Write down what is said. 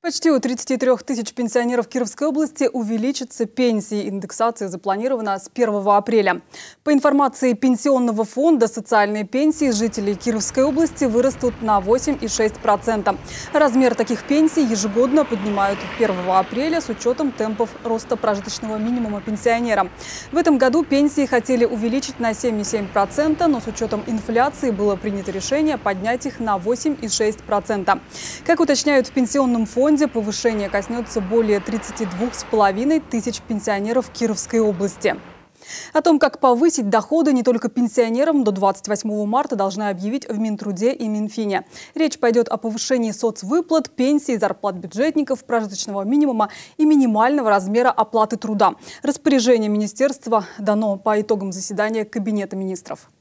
Почти у 33 тысяч пенсионеров Кировской области увеличатся пенсии. Индексация запланирована с 1 апреля. По информации Пенсионного фонда, социальные пенсии жителей Кировской области вырастут на 8,6%. Размер таких пенсий ежегодно поднимают 1 апреля с учетом темпов роста прожиточного минимума пенсионера. В этом году пенсии хотели увеличить на 7,7%, но с учетом инфляции было принято решение поднять их на 8,6%. Как уточняют в Пенсионном фонде, повышение коснется более 32,5 тысяч пенсионеров Кировской области. О том, как повысить доходы не только пенсионерам, до 28 марта должны объявить в Минтруде и Минфине. Речь пойдет о повышении соцвыплат, пенсий, зарплат бюджетников, прожиточного минимума и минимального размера оплаты труда. Распоряжение министерства дано по итогам заседания Кабинета министров.